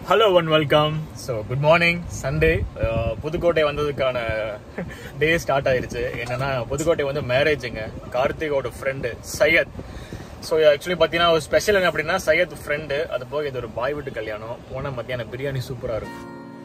Hello and welcome. So good morning, Sunday. Puthukottai வந்ததுக்கான day start ஆயிருச்சு. என்னன்னா புதுக்கோட்டை வந்து மேரேஜுங்க. கார்த்திகோட ஃப்ரெண்டு சையத். ஸோ ஆக்சுவலி பார்த்தீங்கன்னா ஒரு ஸ்பெஷல் என்ன அப்படின்னா சையத் ஃப்ரெண்டு. அது போக இது ஒரு பாய் வீட்டு கல்யாணம். போன மத்தியானம் பிரியாணி சூப்பராக இருக்கும்.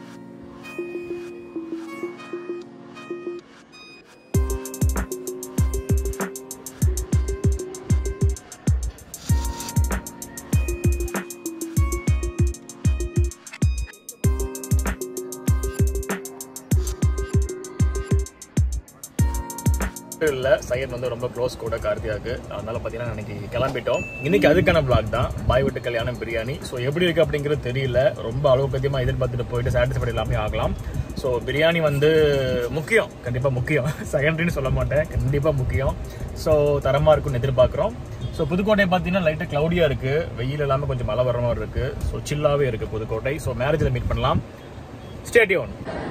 இல்லை சையத் வந்து ரொம்ப க்ளோஸ் கூட கார்த்தியாவுக்கு. அதனால பார்த்தீங்கன்னா இன்னைக்கு கிளம்பிட்டோம். இன்னைக்கு அதுக்கான பிளாக் தான் பாய் வீட்டு கல்யாணம் பிரியாணி. ஸோ எப்படி இருக்கு அப்படிங்கிறது தெரியல. ரொம்ப அளவுக்கு அதிகமாக எதிர்பார்த்துட்டு போயிட்டு சாட்டிஸ்ஃபைட் எல்லாமே ஆகலாம். ஸோ பிரியாணி வந்து முக்கியம், கண்டிப்பாக முக்கியம். செகண்டரின்னு சொல்ல மாட்டேன், கண்டிப்பாக முக்கியம். ஸோ தரமாக இருக்கும்னு எதிர்பார்க்குறோம். ஸோ புதுக்கோட்டை பார்த்தீங்கன்னா லைட்டாக க்ளவுடியாக இருக்குது, வெயில் இல்லாமல் கொஞ்சம் மழை வர மாதிரி இருக்குது. ஸோ சில்லாகவே இருக்குது புதுக்கோட்டை. ஸோ மேரேஜில் மீட் பண்ணலாம். Stay tuned.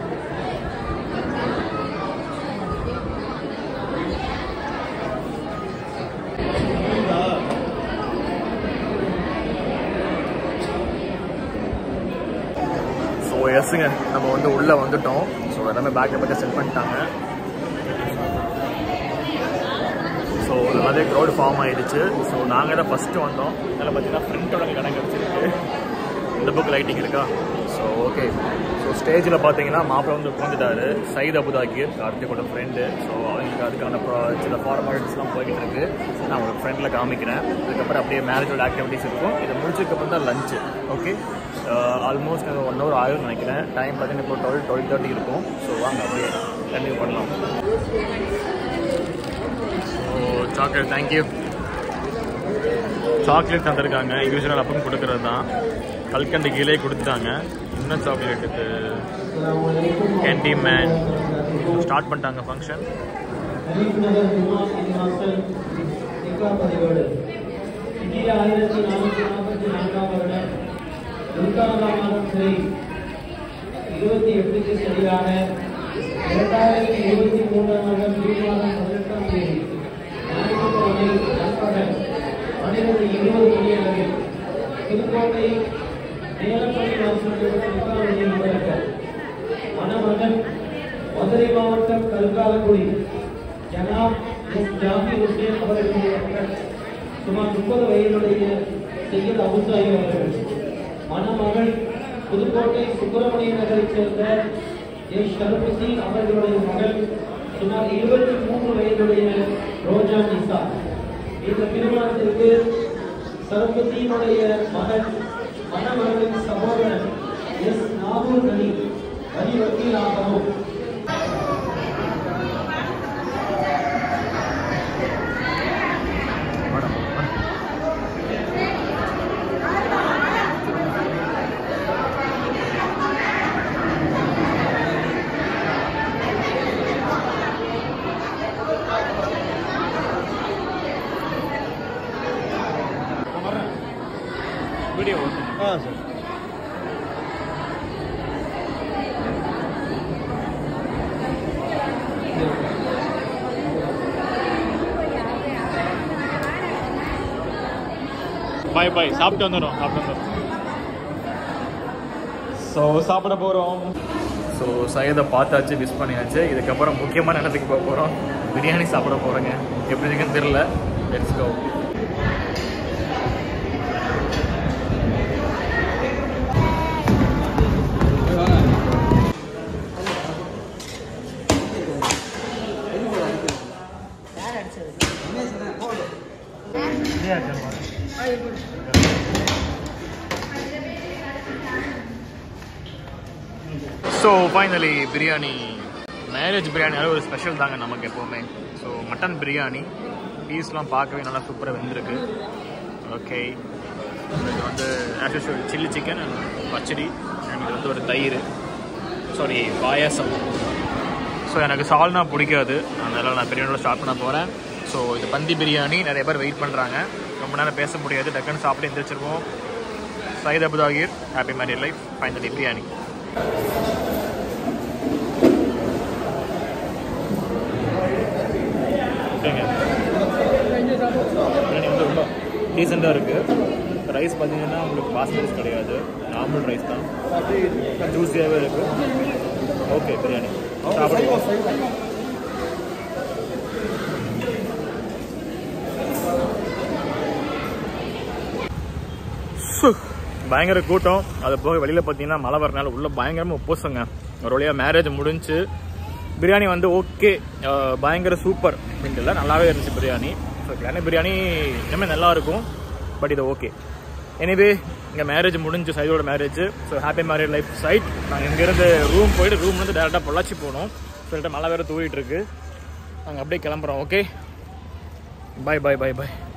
எஸ்ஸுங்க, நம்ம வந்து உள்ளே வந்துட்டோம். ஸோ எல்லாமே பேக்கை பற்றி செட் பண்ணிட்டாங்க. ஸோ நிறைய க்ரௌட் ஃபார்ம் ஆகிடுச்சு. ஸோ நாங்கள் தான் ஃபஸ்ட்டு வந்தோம். அதில் பார்த்தீங்கன்னா ஃப்ரெண்டோட கடை கிடச்சிருக்கு. இந்த புக் லைட்டிங் இருக்கா. So okay. ஸோ ஸ்டேஜில் பார்த்தீங்கன்னா மாப்பிள்ளை வந்து உட்காந்துட்டாரு. சையத் அபுதாகிர் கார்த்திகோட ஃப்ரெண்டு. ஸோ அவங்களுக்கு அதுக்கான சில ஃபார்மாலிட்டிஸ்லாம் போய்கிட்டு இருக்கு. நான் உங்களுக்கு ஃப்ரெண்டில் காமிக்கிறேன். அதுக்கப்புறம் அப்படியே மேரேஜோட ஆக்டிவிட்டிஸ் இருக்கும். இதை முடிச்சதுக்கப்புறம் தான் லஞ்சு. ஓகே, ஆல்மோஸ்ட் நாங்கள் 1 hour ஆகும்னு நினைக்கிறேன். டைம் பார்த்தீங்கன்னா இப்போ 12:30 இருக்கும். ஸோ வாங்க அப்படியே கண்டினியூ பண்ணலாம். So chocolate, thank you. சாக்லேட் தந்திருக்காங்க. யூஸ்வலாக அப்பவும் கொடுக்கறது தான். கல்கண்டு கீழே கொடுத்துட்டாங்க. இன்னும் சாக்லேட் இது கேண்டி மேன். ஸ்டார்ட் பண்ணிட்டாங்க ஃபங்க்ஷன். சரியாக 2023 ஆம் ஜூன் மாதம் 18ஆம் தேதி நண்பகல் 12:20 மணி அளவில் புதுக்கோட்டை நேலப்பள்ளி வாசலில் மணமகன் மதுரை மாவட்டம் கல்காலக்குடி ஜனாப் எஸ் ஜாபி ஹுசேன் அவர்களுடைய சுமார் 30 வயதுடைய சையத் அபுதாகி அவர்கள். மணமகள் புதுக்கோட்டை சுப்பிரமணிய நகரைச் சேர்ந்த எஸ் ஷரபுசி அவர்களுடைய மகள் சுமார் 23 வயதுடைய ரோஜா நிசா. இந்த திருமணத்திற்கு சரபுசியினுடைய மகன் மணமகளின் சகோதரன் எஸ் நாகூர் அலி வரி வக்கீலாகவும் வீடியோ சார். பாய் பாய். சாப்பிட்டு வந்துடும். ஸோ சாப்பிட போகிறோம். ஸோ சையதை பார்த்தாச்சு, மிஸ் பண்ணியாச்சு. இதுக்கப்புறம் முக்கியமான இடத்துக்கு போக போகிறோம். பிரியாணி சாப்பிட போகிறோங்க. எப்படி இருக்குன்னு தெரியல. Let's go. So finally biryani, marriage பிரியாணியால ஒரு ஸ்பெஷல் தாங்க நமக்கு எப்போவுமே. ஸோ மட்டன் பிரியாணி பீஸ்லாம் பார்க்கவே நல்லா சூப்பராக வெந்திருக்கு. ஓகே, இது வந்து as usual chilli chicken and pachadi and இது வந்து ஒரு தயிர், சாரி பாயாசம். ஸோ எனக்கு சால்னா பிடிக்காது, அதனால் நான் பிரியாணியோட ஸ்டார்ட் பண்ண போகிறேன். ஸோ இது பந்தி பிரியாணி. நிறைய பேர் வெயிட் பண்ணுறாங்க. ரொம்ப நேரம் பேச முடியாது, டக்குன்னு சாப்பிட்டு எந்திரிச்சிருவோம். Syed Abuthahir, happy married life. Finally biryani. Biryani வந்து ரொம்ப டீசெண்டாக இருக்குது. ரைஸ் பார்த்தீங்கன்னா உங்களுக்கு பாஸ்மதி கிடையாது, நார்மல் ரைஸ் தான், ஜூஸியாகவே இருக்குது. ஓகே, பிரியாணி சாப்பிடுவோம். பயங்கர கூட்டம். அது போக வெளியில் பார்த்தீங்கன்னா மழை வரனால உள்ள பயங்கரமாக உப்போசங்க. ஒரு வழியாக மேரேஜ் முடிஞ்சு பிரியாணி வந்து ஓகே, பயங்கர சூப்பர் அப்படின்ட்டு நல்லாவே இருந்துச்சு பிரியாணி. ஸோ பிரியாணி எல்லாமே நல்லாயிருக்கும், பட் இது ஓகே. எனிவே இங்கே மேரேஜ் முடிஞ்சு, சைடோட marriage. So happy marriage life side. நாங்கள் இங்கேருந்து ரூம் போயிட்டு ரூம்லேருந்து டேரெக்டாக பொள்ளாச்சி போனோம். சொல்லிட்டு மழை வேறு தூவிட்டு இருக்கு. நாங்கள் அப்படியே கிளம்புறோம். ஓகே, பாய் பாய் பாய் பாய்.